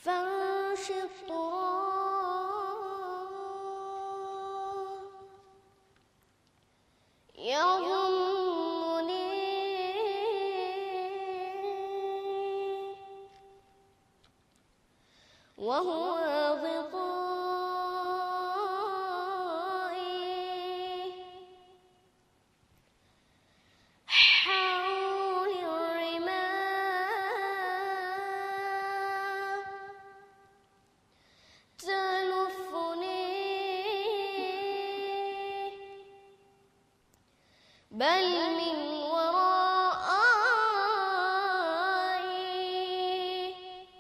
فرش التراب يضمني وهو غطائي حول الرمال تلفني بل من ورائي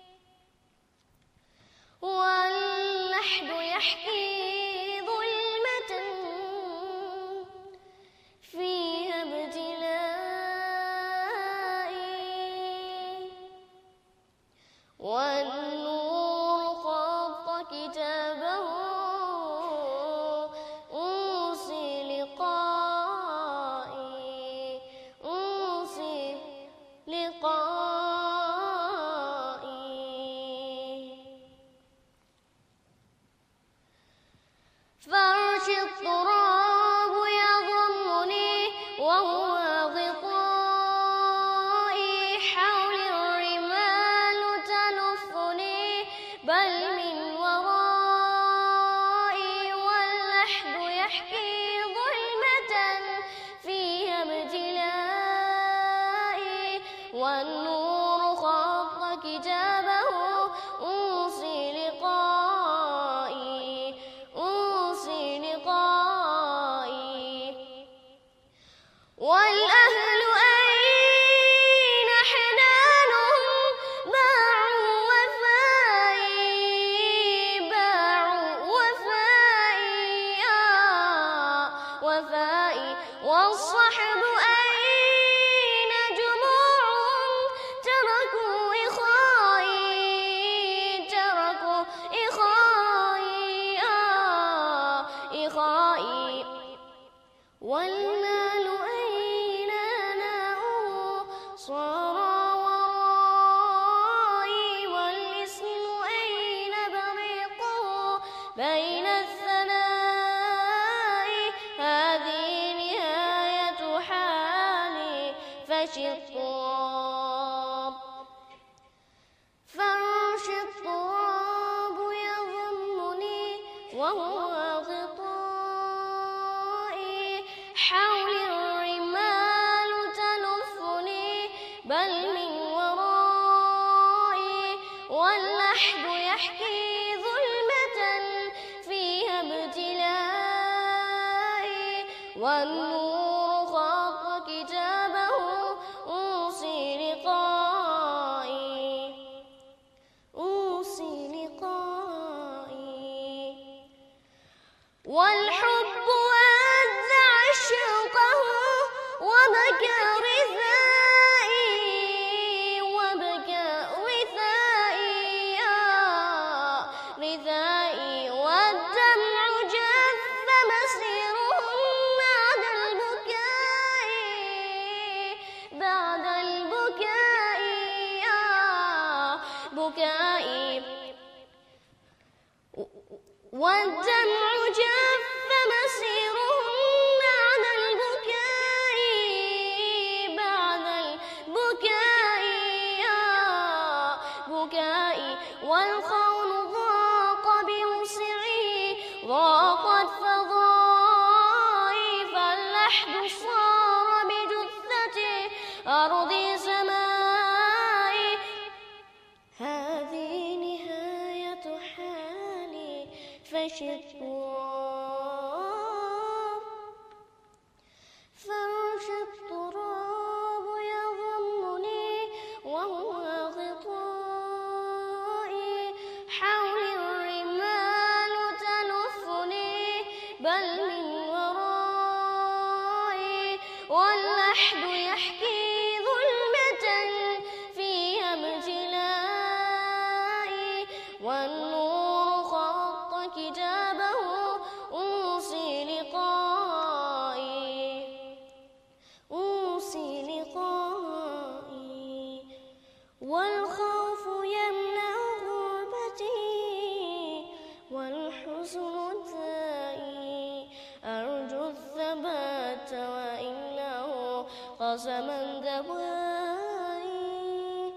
واللحد يحكي ظلمة فيها ابتلائي والنور خط كتابه أوصي لقائي أوصي لقائي فرش التراب يضمني وهو غطائي حول الرمال تلفني بل من ورائي واللحد يحكي ظلمة فيها ابتلائي والنور خط كتابه أوصي لقائي أوصي لقائي والأهل أين حنانهم باعوا وفائي باعوا وفائي وفائي والصحب أين جموعهم تركوا إخائي تركوا إخائي إخائي والمال أين ناؤه صار ورائي والاسم أين بريقه بين الثناء هذه نهاية حالي فشي التراب فرش التراب يضمني وهو غطائي حول الرمال تلفني بل من ورائي واللحد يحكي ظلمة فيها ابتلائي والنور خط كتابه أوصي لقائي أوصي لقائي والحب أذع شوقه وبكى رثائي وبكى رثائي رثائي والدمع جف مسيرهم بعد البكاء بعد البكاء بكائي والدمع جف مسيرهم بعد البكاء بعد البكاء بكائي والخون ضاق بوسعي ضاقت فضائي فاللحد صار بجثتي أرضي سمائي هذه نهاية حالي فشي التراب فرش التراب يضمني وهو غطائي حول الرمال تلفني بل من ورائي واللحد يحكي ظلمة فيها ابتلائي والنور خط كتابه قسما ذوائي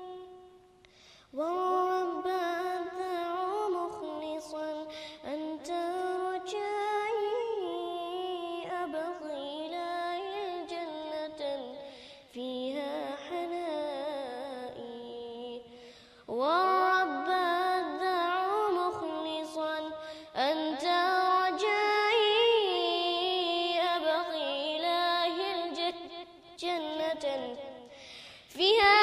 والرب أدعو مخلصا أنت رجائي أبغي إلهي الجنة فيها حنائي والرب أدعو مخلصا أنت رجائي أبغي إلهي الجنة فيها